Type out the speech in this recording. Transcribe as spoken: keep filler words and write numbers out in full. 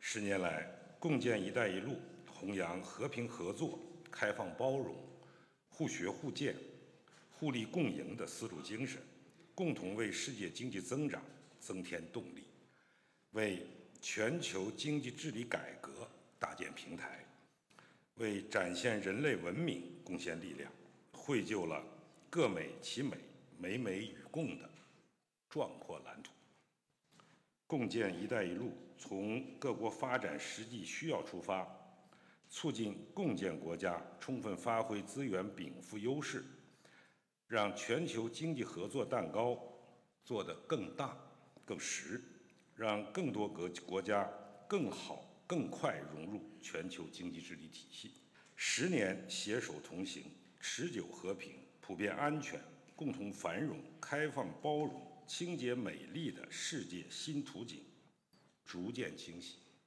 十年来，共建“一带一路”弘扬和平合作、开放包容、互学互鉴、互利共赢的丝路精神，共同为世界经济增长增添动力，为全球经济治理改革搭建平台，为展现人类文明贡献力量，绘就了各美其美、美美与共的壮阔蓝图。共建“一带一路”从各国发展实际需要出发，促进共建国家充分发挥资源禀赋优势，让全球经济合作蛋糕做得更大、更实，让更多国国家更好、更快融入全球经济治理体系。十年携手同行，持久和平、普遍安全、共同繁荣、开放包容、清洁美丽的世界新图景逐渐清晰。